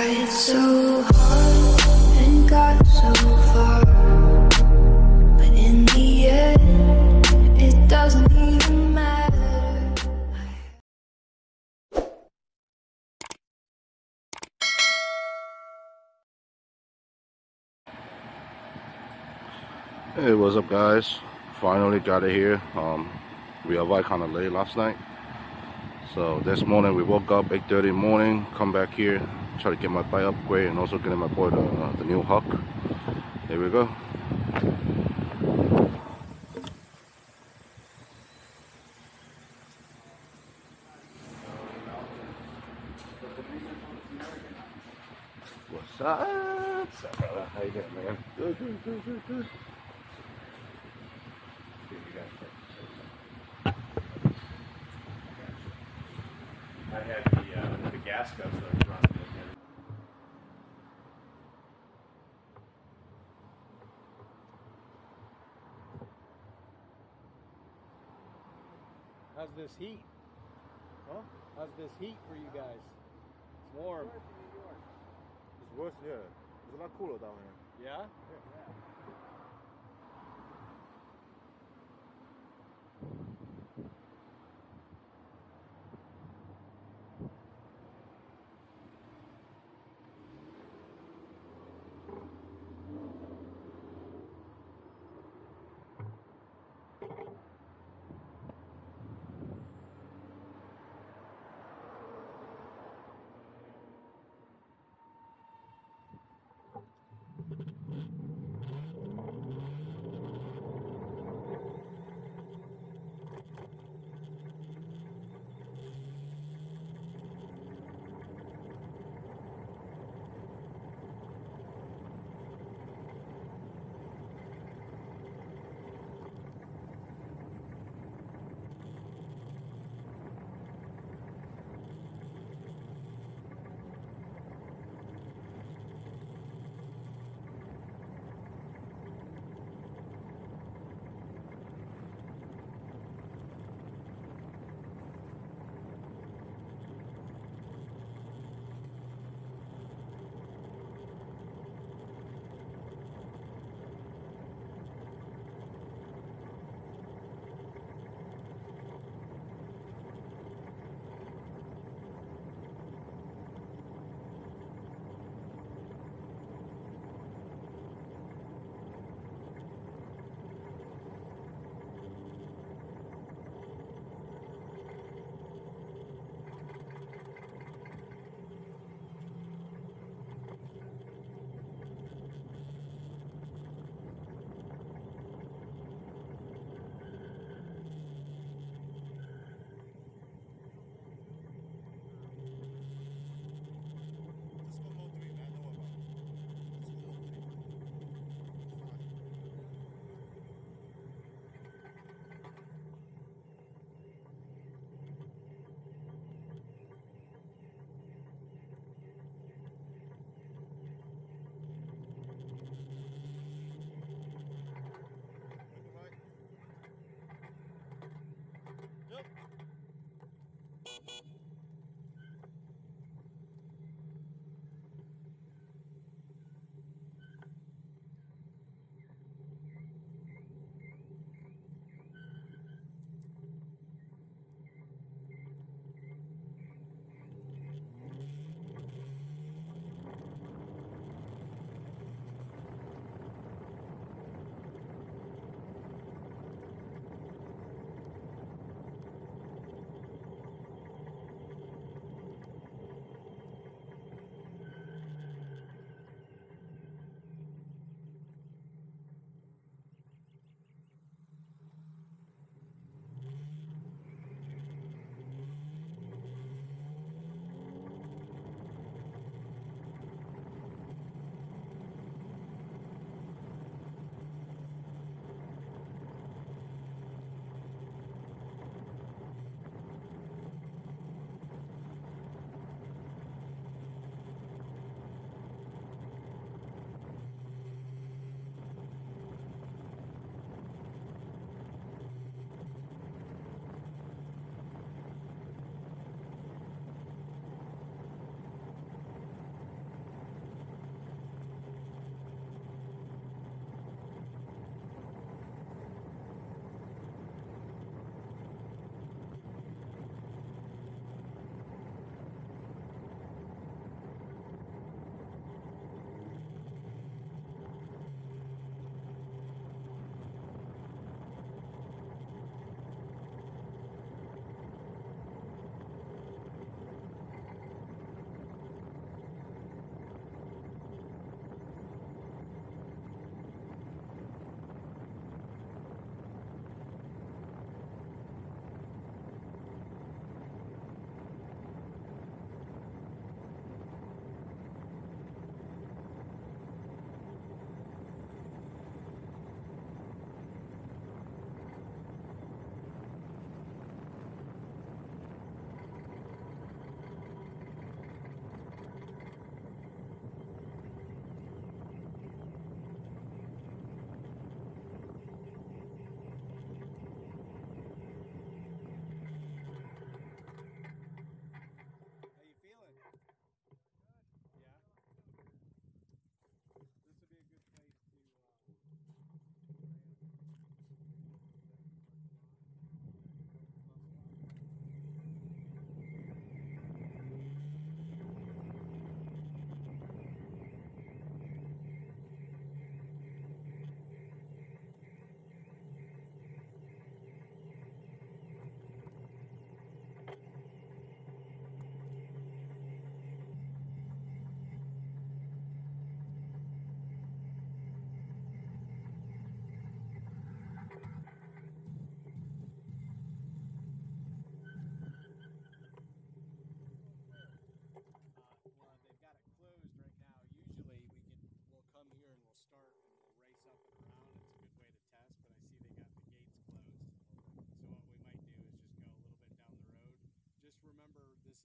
tried so hard and got so far, but in the end, it doesn't even matter. Hey, what's up, guys? Finally got it here. We arrived kind of late last night, so this morning we woke up 8:30 in the morning, come back here, try to get my bike upgrade, and also getting my boy the new Hawk. Here we go. What's up? What's up, brother? How you doing, man? Good. I had the gas guts that I was running. How's this heat? Huh? How's this heat for you guys? It's warm. It's worse, yeah. It's a lot cooler down here. Yeah?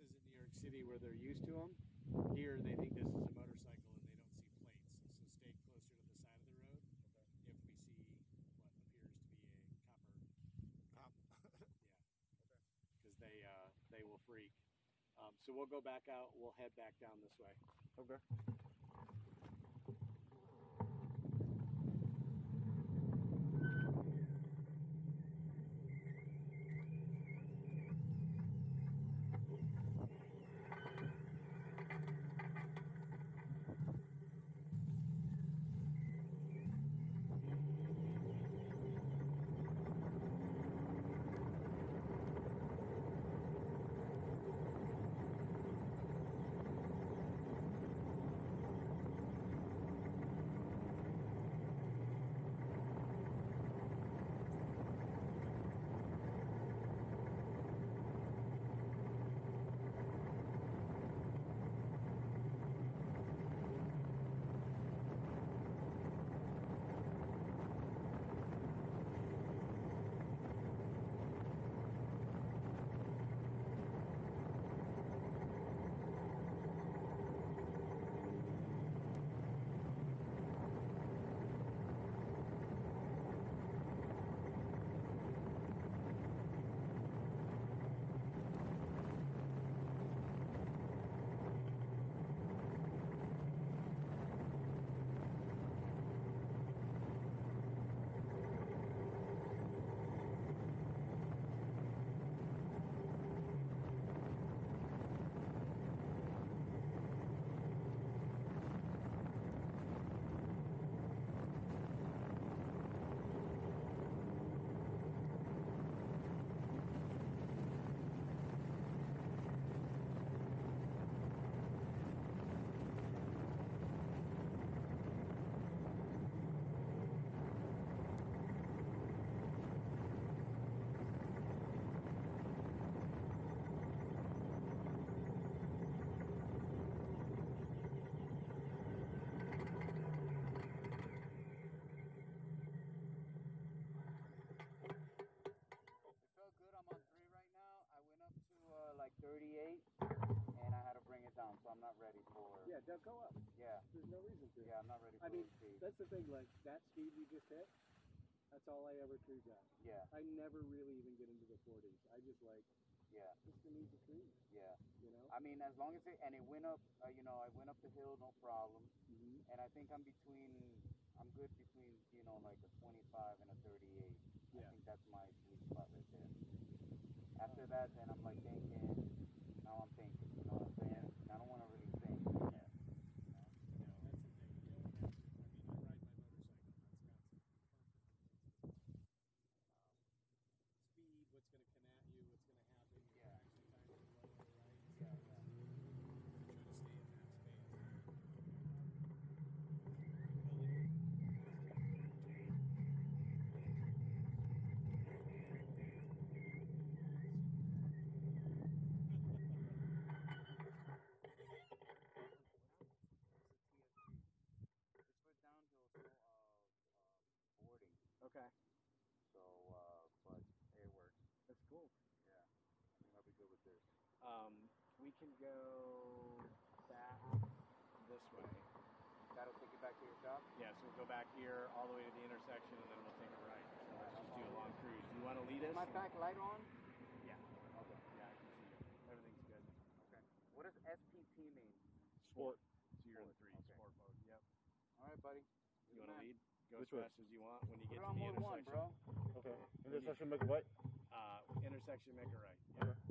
is in New York City where they're used to them. Here they think this is a motorcycle and they don't see plates. So stay closer to the side of the road. Okay. If we see what appears to be a copper cop, yeah, Okay. because they will freak. So we'll go back out. We'll head back down this way. Okay. went up to like 38, and I had to bring it down, so I'm not ready for. Yeah, don't go up. Yeah. There's no reason to. Yeah, I'm not ready for I mean, speed. that's the thing. Like that speed we just hit, that's all I ever cruise at. Yeah. I never really even get into the 40s. I just like. Yeah. Just an easy cruise. Yeah. You know. I mean, as long as it went up, you know, I went up the hill, no problem. Mm-hmm. And I think I'm good between, you know, like a 25 and a 38. Yeah. I think that's my sweet spot right there. After that, then I'm like thinking, now I'm thinking, you know what I'm saying? I don't want to really think. Yeah. No, that's the thing. You don't have to, I mean, I ride my motorcycle. That's got some perfect speed, what's going to come at you, what's going to happen, your traction time is lower, right? So, try to stay in that space. It's for downhill boarding. Okay. So, but it works. That's cool. Yeah. I think I'll be good with this. We can go back this way. That'll take you back to your shop? Yeah, so we'll go back here all the way to the intersection and then we'll take a right. So let's just do a long cruise. Do you want to lead us? Is my back light on? Yeah. Okay. Yeah, I can see you. Everything's good. Okay. What does SPT mean? Sport. So you're in the Sport, 3, okay. sport mode. Yep. All right, buddy. You want to lead? Go Which as way? fast as you want when you get Put to on the mode one, intersection. bro. Okay. Intersection, make a right. Intersection, make a right. Yeah. Okay.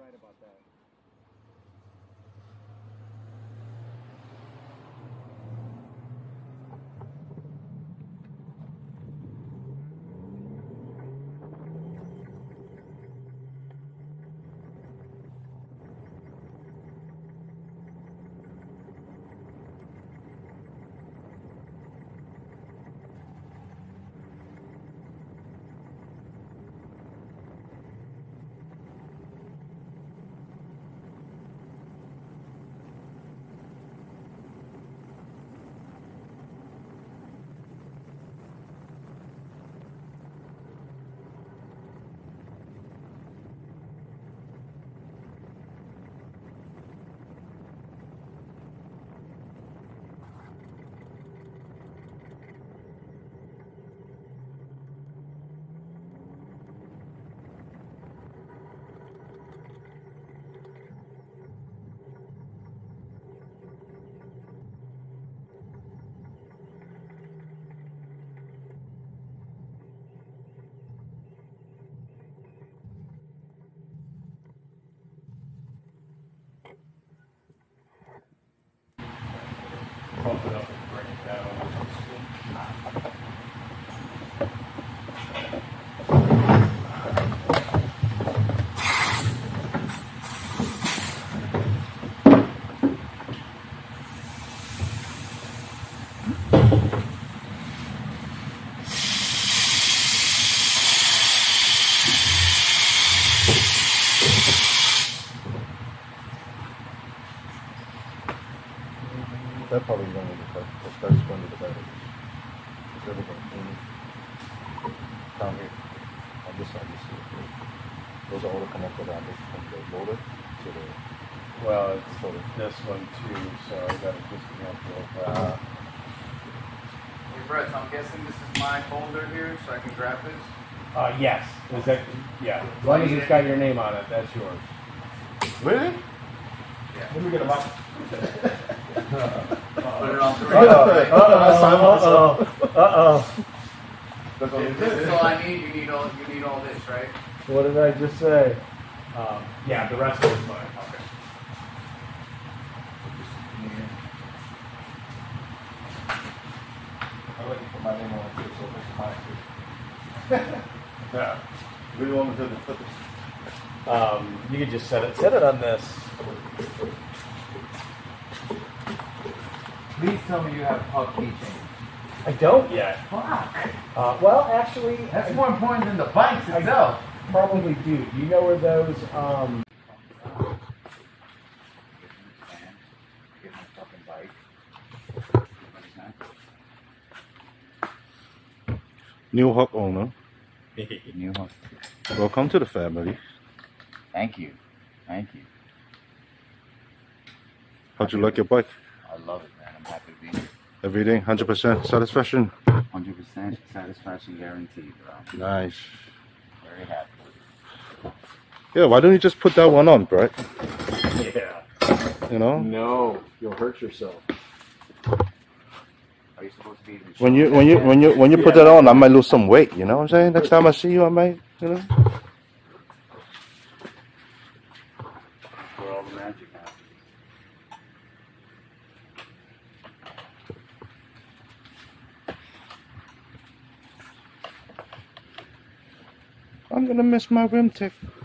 excited about that. Pump it up and bring it down. That probably going to be the that's going to be the better. It's everything down here. On this side, you see it. Those are all connected on this from the motor to the. Well, it's sort of this one too, so I got to disconnect it. Hey, Brett, so I'm guessing this is my folder here, so I can grab this? Yes. Is that, yeah. As long as it's got your name on it, that's yours. Really? Yeah. Let me get a box. Put it on three. Uh-oh. This is all I need. You need all this, right? What did I just say? Yeah, the rest of it's fine. Okay. I like to put my name on it too, so this is mine too. Yeah. What do you want me to do to put this? You could just set it on this. Please tell me you have pub keychains. I don't yet. Fuck. Well, actually, That's more important than the bikes itself. probably do. Do you know where those? Get my fucking bike. New Hawk owner. New one. Welcome to the family. Thank you. Thank you. How'd you like your bike? I love it, man. I'm happy to be here. Everything 100% satisfaction. 100% satisfaction guaranteed, bro. Nice. Very happy. Yeah, why don't you just put that one on, Brett? Yeah. You know? No, you'll hurt yourself. Are you supposed to be even When you put that on, I might lose some weight, you know what I'm saying? Next time I see you, I might, you know? where all the magic happens? I'm gonna miss my rim tech.